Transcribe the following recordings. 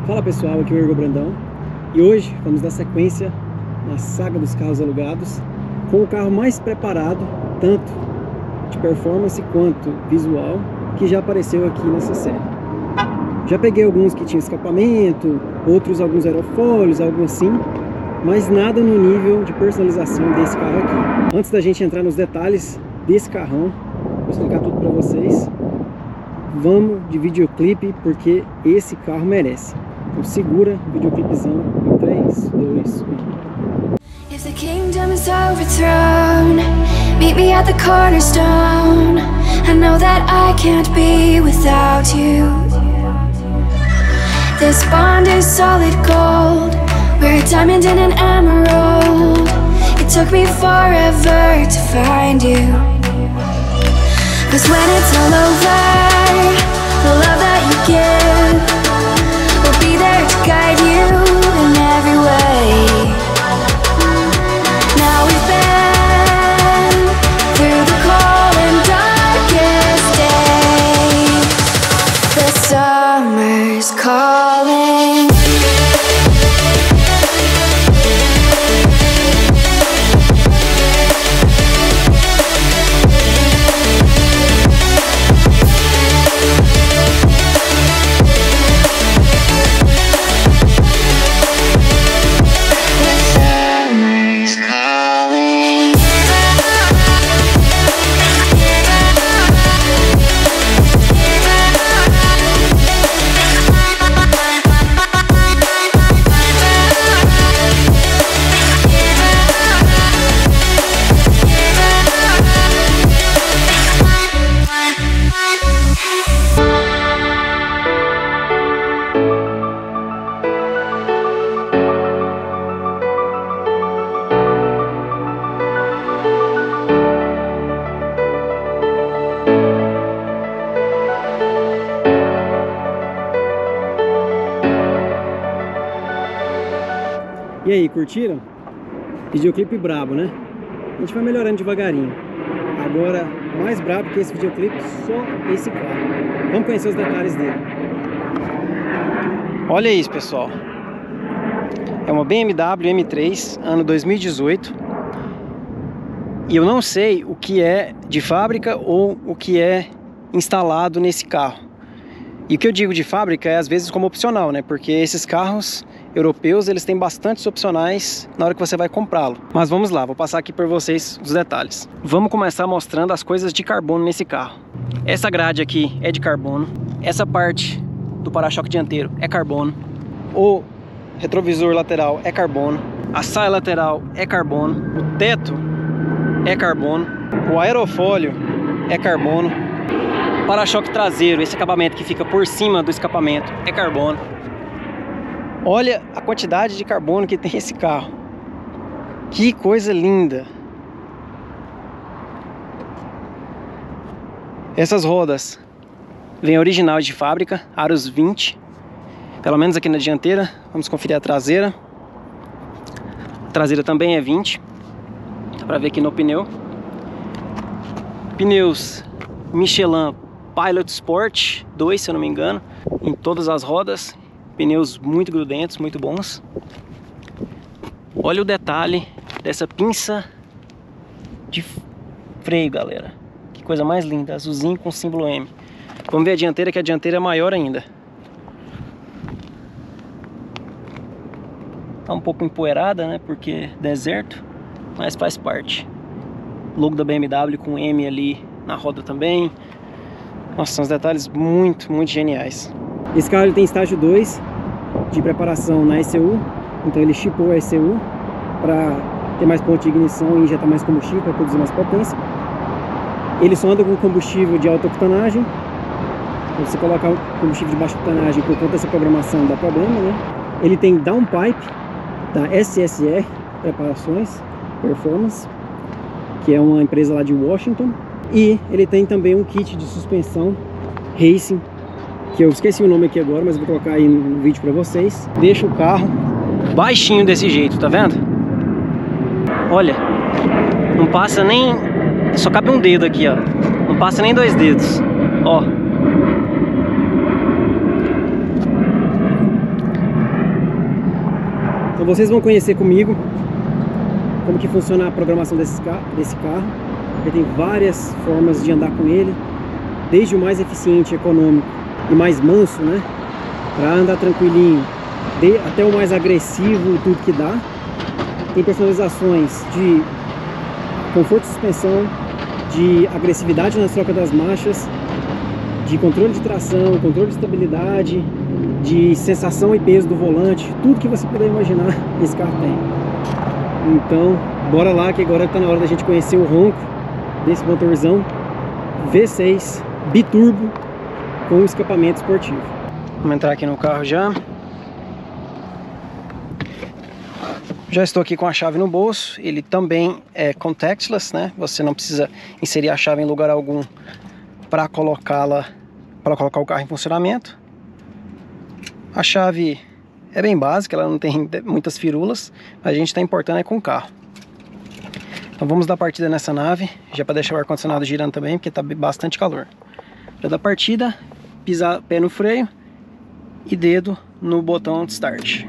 Fala pessoal, aqui é o Igor Brandão e hoje vamos dar sequência na saga dos carros alugados com o carro mais preparado, tanto de performance quanto visual, que já apareceu aqui nessa série. Já peguei alguns que tinham escapamento, outros alguns aerofólios, algo assim, mas nada no nível de personalização desse carro aqui. Antes da gente entrar nos detalhes desse carrão, vou explicar tudo para vocês. Vamos de videoclipe porque esse carro merece. Então segura o videoclipezão em 3, 2, 1. If the kingdom is overthrown, meet me at the cornerstone. I know that I can't be without you. This bond is solid gold. We're a diamond and an emerald. It took me forever to find you. 'Cause when it's all over, the love that you give will be there to guide you in every way. Now we've been through the cold and darkest days. The summer's calling. E aí, curtiram? Videoclipe brabo, né? A gente vai melhorando devagarinho. Agora, mais brabo que esse videoclipe, só esse carro. Vamos conhecer os detalhes dele. Olha isso, pessoal. É uma BMW M3, ano 2018. E eu não sei o que é de fábrica ou o que é instalado nesse carro. E o que eu digo de fábrica é às vezes como opcional, né? Porque esses carros europeus, eles têm bastantes opcionais na hora que você vai comprá-lo. Mas vamos lá, vou passar aqui por vocês os detalhes. Vamos começar mostrando as coisas de carbono nesse carro. Essa grade aqui é de carbono. Essa parte do para-choque dianteiro é carbono. O retrovisor lateral é carbono. A saia lateral é carbono. O teto é carbono. O aerofólio é carbono. O para-choque traseiro, esse acabamento que fica por cima do escapamento, é carbono. Olha a quantidade de carbono que tem esse carro. Que coisa linda. Essas rodas vêm originais de fábrica, aros 20. Pelo menos aqui na dianteira. Vamos conferir a traseira. A traseira também é 20. Dá pra ver aqui no pneu. Pneus Michelin Pilot Sport 2, se eu não me engano, em todas as rodas. Pneus muito grudentos, muito bons. Olha o detalhe dessa pinça de freio, galera. Que coisa mais linda, azulzinho com símbolo M. Vamos ver a dianteira, que a dianteira é maior ainda. Tá um pouco empoeirada, né, porque é deserto, mas faz parte. Logo da BMW com M ali na roda também. Nossa, são os detalhes muito geniais. Esse carro ele tem estágio 2 de preparação na ECU, então ele chipou a ECU para ter mais ponto de ignição e injetar mais combustível para produzir mais potência. Ele só anda com combustível de alta octanagem. Se você colocar um combustível de baixa octanagem por conta dessa programação dá problema, né? Ele tem downpipe da SSR Preparações Performance, que é uma empresa lá de Washington. E ele tem também um kit de suspensão Racing, que eu esqueci o nome aqui agora, mas vou colocar aí no vídeo para vocês. Deixa o carro baixinho desse jeito, tá vendo? Olha, não passa nem... só cabe um dedo aqui, ó. Não passa nem 2 dedos, ó. Então vocês vão conhecer comigo como que funciona a programação desse carro. Ele tem várias formas de andar com ele, desde o mais eficiente, econômico e mais manso, né, para andar tranquilinho, até o mais agressivo, tudo que dá. Tem personalizações de conforto de suspensão, de agressividade nas trocas das marchas, de controle de tração, controle de estabilidade, de sensação e peso do volante, tudo que você puder imaginar, esse carro tem. Então, bora lá que agora está na hora da gente conhecer o ronco desse motorzão V6 biturbo com escapamento esportivo. Vamos entrar aqui no carro já. Já estou aqui com a chave no bolso. Ele também é contactless, né? Você não precisa inserir a chave em lugar algum para colocá-la, para colocar o carro em funcionamento. A chave é bem básica, ela não tem muitas firulas. A gente está importando é com o carro. Então vamos dar partida nessa nave, já para deixar o ar-condicionado girando também, porque está bastante calor. Já dá partida, pisar pé no freio e dedo no botão de start.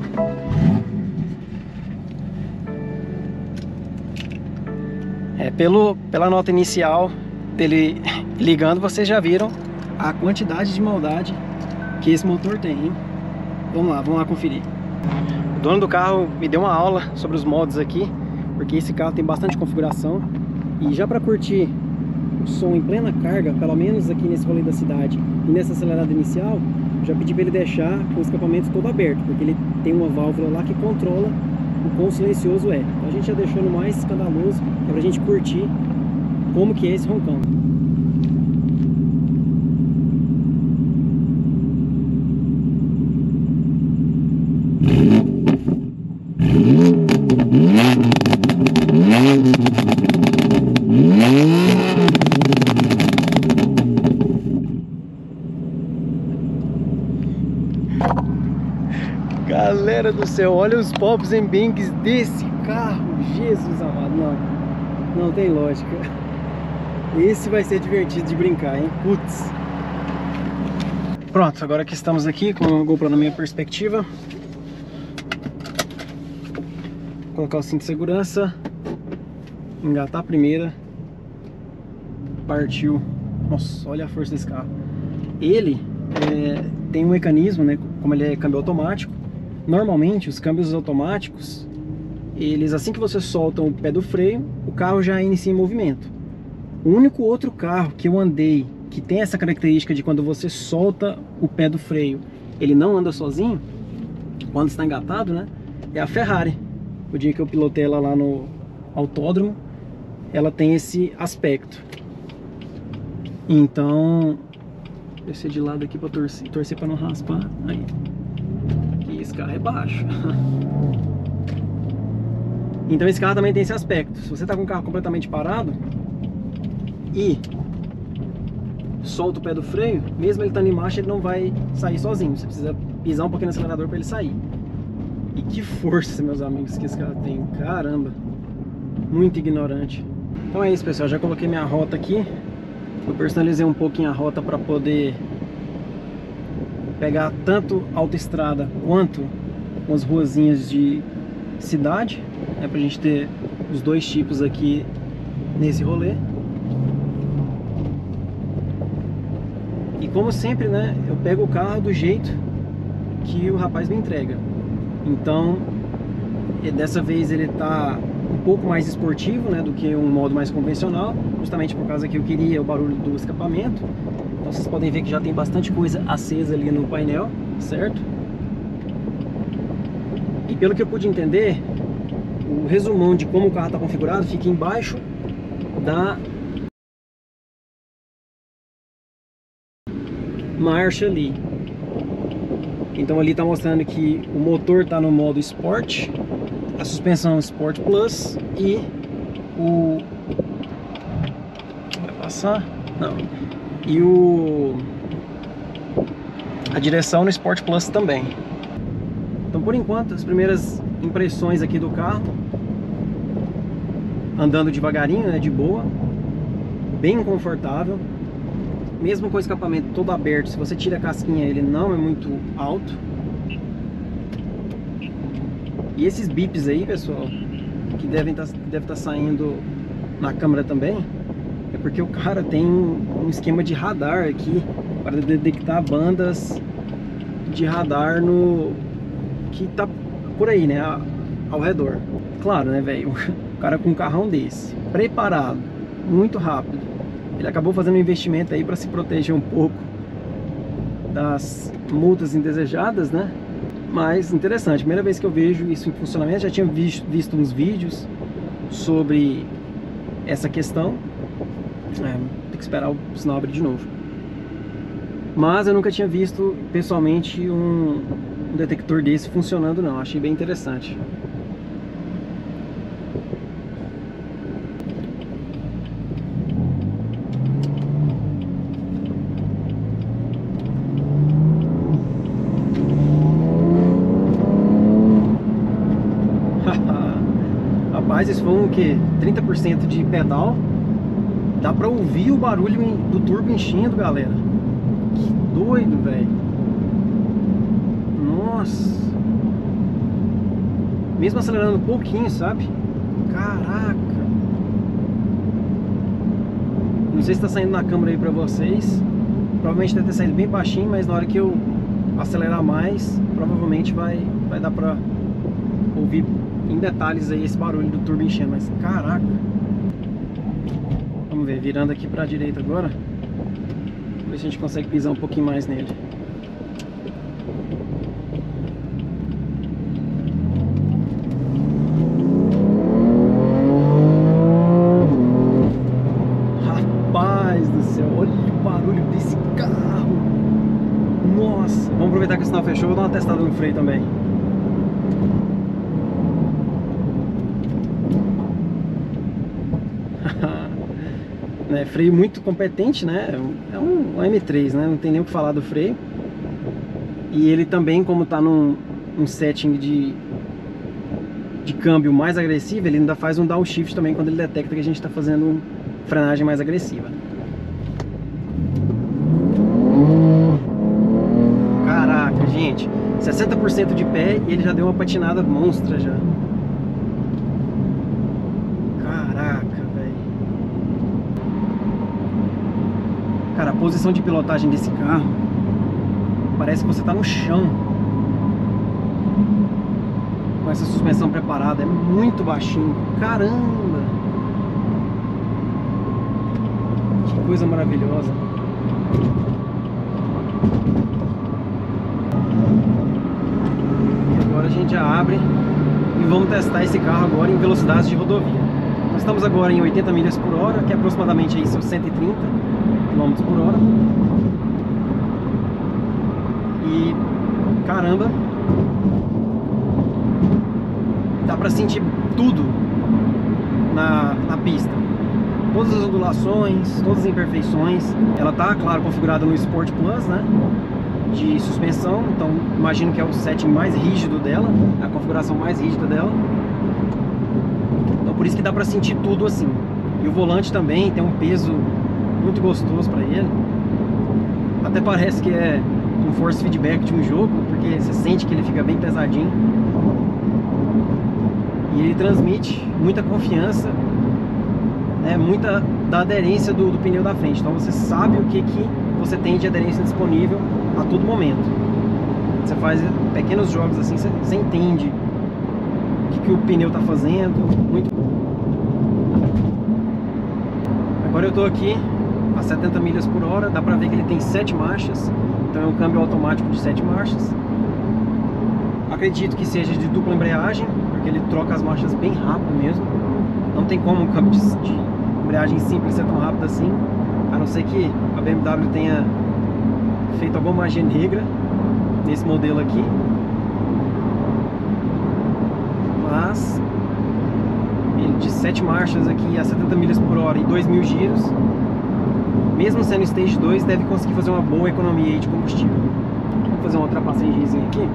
Pela nota inicial dele ligando, vocês já viram a quantidade de maldade que esse motor tem, hein? Vamos lá conferir. O dono do carro me deu uma aula sobre os modos aqui, porque esse carro tem bastante configuração. E já para curtir o som em plena carga, pelo menos aqui nesse rolê da cidade e nessa acelerada inicial, já pedi para ele deixar com o escapamento todo aberto, porque ele tem uma válvula lá que controla o quão silencioso é. Então a gente já deixou no mais escandaloso, é pra gente curtir como que é esse roncão. Galera do céu, olha os pops and bangs desse carro. Jesus amado, não tem lógica. Esse vai ser divertido de brincar, hein? Putz. Pronto, agora que estamos aqui com a GoPro na minha perspectiva, vou colocar o cinto de segurança, engatar a primeira. Partiu. Nossa, olha a força desse carro. Ele tem um mecanismo, né? Como ele é câmbio automático, normalmente os câmbios automáticos, eles, assim que você solta o pé do freio, o carro já inicia em movimento. O único outro carro que eu andei que tem essa característica de quando você solta o pé do freio, ele não anda sozinho, quando está engatado, né? É a Ferrari. O dia que eu pilotei ela lá no autódromo, ela tem esse aspecto. Então, descer de lado aqui para torcer para não raspar. Aí. E esse carro é baixo. Então esse carro também tem esse aspecto. Se você está com o carro completamente parado e solta o pé do freio, mesmo ele estando em marcha, ele não vai sair sozinho. Você precisa pisar um pouquinho no acelerador para ele sair. E que força, meus amigos, que esse carro tem. Caramba, muito ignorante. Então é isso, pessoal, já coloquei minha rota aqui. Eu personalizei um pouquinho a rota para poder pegar tanto autoestrada quanto umas ruazinhas de cidade, né, pra gente ter os dois tipos aqui nesse rolê. E como sempre, né, eu pego o carro do jeito que o rapaz me entrega. Então, dessa vez ele tá um pouco mais esportivo, né, do que um modo mais convencional, justamente por causa que eu queria o barulho do escapamento. Então vocês podem ver que já tem bastante coisa acesa ali no painel, certo? E pelo que eu pude entender, o resumão de como o carro está configurado fica embaixo da marcha ali. Então ali está mostrando que o motor está no modo Sport, a suspensão Sport Plus e o... vai passar? Não. E a direção no Sport Plus também. Então por enquanto as primeiras impressões aqui do carro, andando devagarinho, né, de boa, bem confortável, mesmo com o escapamento todo aberto. Se você tira a casquinha, ele não é muito alto. E esses bips aí, pessoal, que deve estar saindo na câmera também, é porque o cara tem um esquema de radar aqui para detectar bandas de radar que tá por aí, né, ao redor. Claro, né, velho, o cara com um carrão desse, preparado, muito rápido, ele acabou fazendo um investimento aí para se proteger um pouco das multas indesejadas, né? Mas interessante, primeira vez que eu vejo isso em funcionamento. Já tinha visto uns vídeos sobre essa questão. Tem que esperar o sinal abrir de novo. Mas eu nunca tinha visto pessoalmente um detector desse funcionando não. Achei bem interessante. Rapaz, isso foi um que 30% de pedal. Dá pra ouvir o barulho do turbo enchendo, galera. Que doido, velho. Nossa. Mesmo acelerando um pouquinho, sabe? Caraca. Não sei se tá saindo na câmera aí pra vocês. Provavelmente deve ter saído bem baixinho, mas na hora que eu acelerar mais, provavelmente vai dar pra ouvir em detalhes aí esse barulho do turbo enchendo. Mas caraca. Vamos ver, virando aqui pra direita agora. Vamos ver se a gente consegue pisar um pouquinho mais nele. Rapaz do céu, olha o barulho desse carro. Nossa, vamos aproveitar que o sinal fechou. Vou dar uma testada no freio também. Freio muito competente, né? É um M3, né? Não tem nem o que falar do freio. E ele também, como está num setting de câmbio mais agressivo, ele ainda faz um downshift também quando ele detecta que a gente está fazendo frenagem mais agressiva. Caraca, gente, 60% de pé e ele já deu uma patinada monstra já. Cara, a posição de pilotagem desse carro parece que você tá no chão com essa suspensão preparada. É muito baixinho. Caramba! Que coisa maravilhosa. E agora a gente já abre e vamos testar esse carro agora em velocidades de rodovia. Nós estamos agora em 80 milhas por hora, que é aproximadamente aí, 130 km por hora. E caramba, dá pra sentir tudo na pista. Todas as ondulações, todas as imperfeições. Ela tá, claro, configurada no Sport Plus, né, de suspensão. Então imagino que é o setting mais rígido dela, a configuração mais rígida dela. Então por isso que dá pra sentir tudo assim. E o volante também tem um peso muito gostoso para ele. Até parece que é um force feedback de um jogo, porque você sente que ele fica bem pesadinho. E ele transmite muita confiança, né, muita da aderência do pneu da frente. Então você sabe o que você tem de aderência disponível a todo momento. Você faz pequenos jogos assim, você entende o que o pneu está fazendo. Muito. Agora eu estou aqui a 70 milhas por hora, dá pra ver que ele tem 7 marchas, então é um câmbio automático de 7 marchas. Acredito que seja de dupla embreagem, porque ele troca as marchas bem rápido mesmo. Não tem como um câmbio de embreagem simples ser tão rápido assim, a não ser que a BMW tenha feito alguma magia negra nesse modelo aqui. Mas ele de 7 marchas aqui a 70 milhas por hora e 2.000 giros, mesmo sendo Stage 2, deve conseguir fazer uma boa economia aí de combustível. Vou fazer uma ultrapassagemzinha aqui.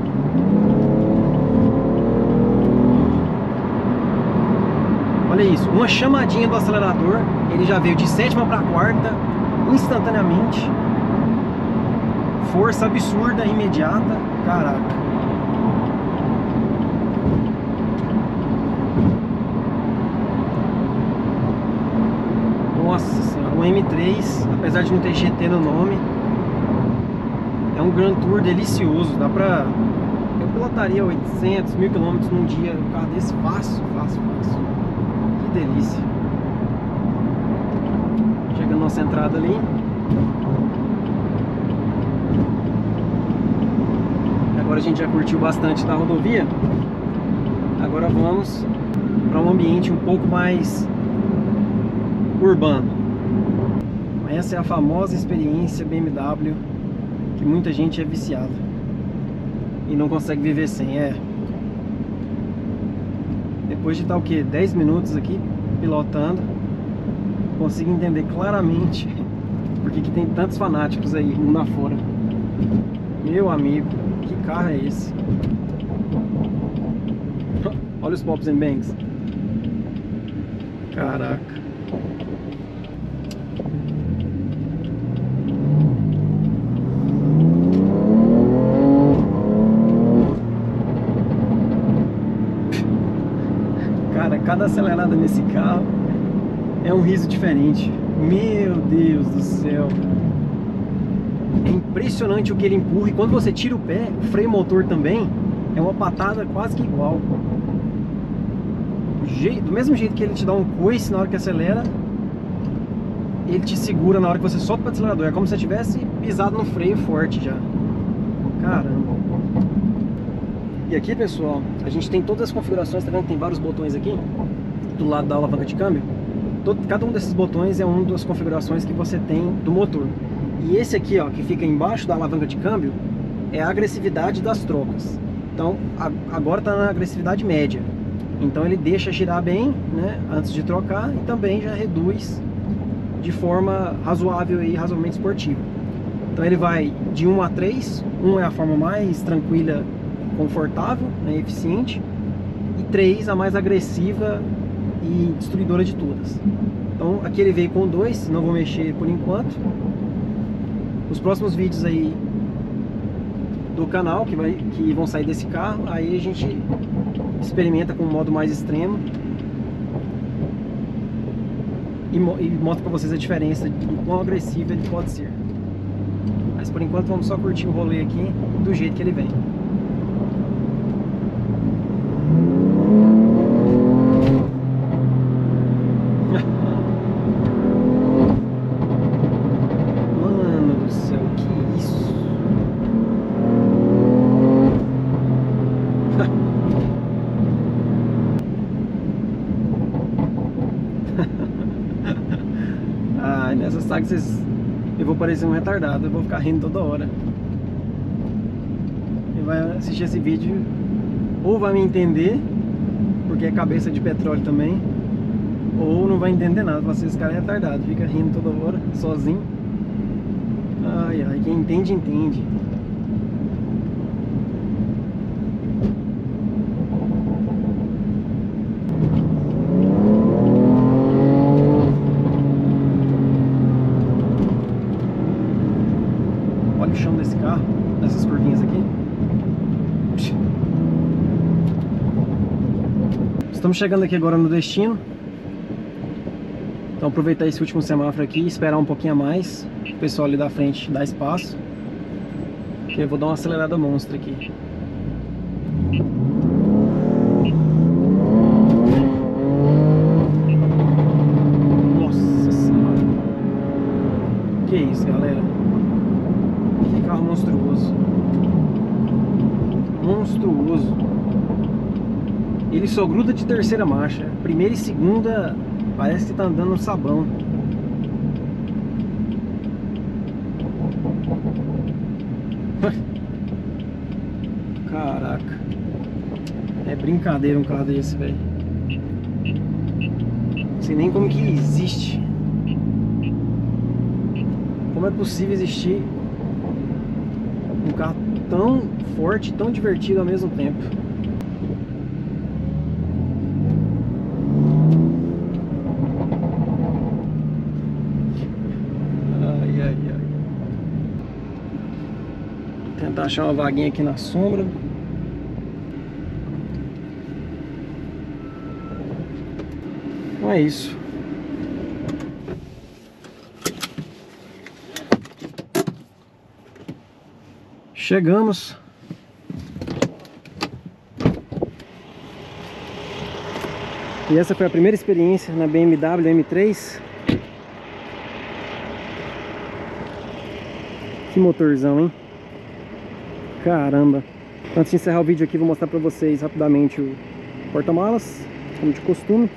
Olha isso, uma chamadinha do acelerador, ele já veio de 7ª para 4ª instantaneamente. Força absurda, imediata. Caraca. 2003, apesar de não ter GT no nome. É um Grand Tour delicioso, dá pra... Eu pilotaria 800, 1000 km num dia, um carro desse fácil, fácil, fácil. Que delícia. Chegando nossa entrada ali. Agora a gente já curtiu bastante da rodovia. Agora vamos para um ambiente um pouco mais urbano. Essa é a famosa experiência BMW que muita gente é viciada e não consegue viver sem. Depois de estar o que? 10 minutos aqui pilotando, consigo entender claramente porque que tem tantos fanáticos aí mundo afora. Meu amigo, que carro é esse? Olha os pops and bangs. Caraca. Cara, cada acelerada nesse carro é um riso diferente. Meu Deus do céu. É impressionante o que ele empurra. E quando você tira o pé, o freio motor também é uma patada quase que igual. Do mesmo jeito que ele te dá um coice na hora que acelera, ele te segura na hora que você solta o acelerador. É como se você tivesse pisado no freio forte já. Caramba. E aqui, pessoal, a gente tem todas as configurações. Tá vendo que tem vários botões aqui do lado da alavanca de câmbio? Cada um desses botões é uma das configurações que você tem do motor. E esse aqui, ó, que fica embaixo da alavanca de câmbio, é a agressividade das trocas. Então, agora está na agressividade média. Então ele deixa girar bem, né, antes de trocar, e também já reduz de forma razoável e razoavelmente esportiva. Então ele vai de 1 a 3, 1 é a forma mais tranquila, confortável, né, eficiente, e 3 a mais agressiva e destruidora de todas. Então aqui ele veio com 2, não vou mexer por enquanto. Os próximos vídeos aí do canal que vão sair desse carro, aí a gente experimenta com um modo mais extremo e mostra pra vocês a diferença do quão agressivo ele pode ser. Mas por enquanto vamos só curtir o rolê aqui do jeito que ele vem. Mano do céu, que isso? Ah, nessas táxis eu vou parecer um retardado, eu vou ficar rindo toda hora. E vai assistir esse vídeo, ou vai me entender, porque é cabeça de petróleo também, ou não vai entender nada, vai ser esse cara é retardado, fica rindo toda hora, sozinho. Ai, ai, quem entende, entende. Olha o chão desse carro, nessas curvinhas aqui. Estamos chegando aqui agora no destino. Então aproveitar esse último semáforo aqui e esperar um pouquinho a mais. O pessoal ali da frente dá espaço. Que eu vou dar uma acelerada monstra aqui. Nossa senhora. Que isso, galera. Que carro monstruoso. Monstruoso. Ele só gruda de terceira marcha. Primeira e segunda parece que tá andando no sabão. Caraca. É brincadeira um carro desse, velho. Não sei nem como que existe. Como é possível existir um carro tão forte, tão divertido ao mesmo tempo? Ai, ai, ai. Vou tentar achar uma vaguinha aqui na sombra. Então é isso. Chegamos. E essa foi a primeira experiência na BMW M3. Que motorzão, hein? Caramba! Antes de encerrar o vídeo aqui, vou mostrar pra vocês rapidamente o porta-malas, como de costume.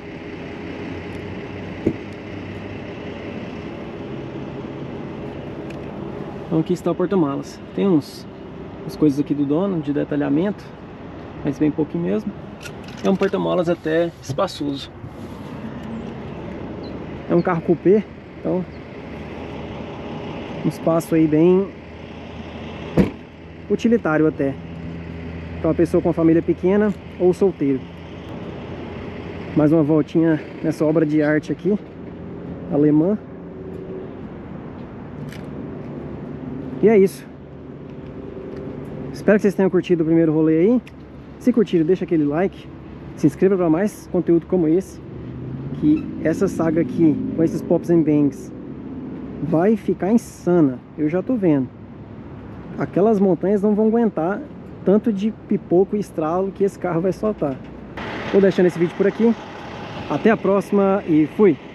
Então aqui está o porta-malas. Tem umas coisas aqui do dono de detalhamento, mas bem pouquinho mesmo. É um porta-malas até espaçoso. É um carro coupé, então um espaço aí bem utilitário até para uma pessoa com uma família pequena ou solteiro. Mais uma voltinha nessa obra de arte aqui, alemã. E é isso. Espero que vocês tenham curtido o primeiro rolê aí. Se curtiram, deixa aquele like. Se inscreva para mais conteúdo como esse. Que essa saga aqui, com esses pops and bangs, vai ficar insana. Eu já tô vendo. Aquelas montanhas não vão aguentar tanto de pipoco e estralo que esse carro vai soltar. Vou deixando esse vídeo por aqui. Até a próxima e fui!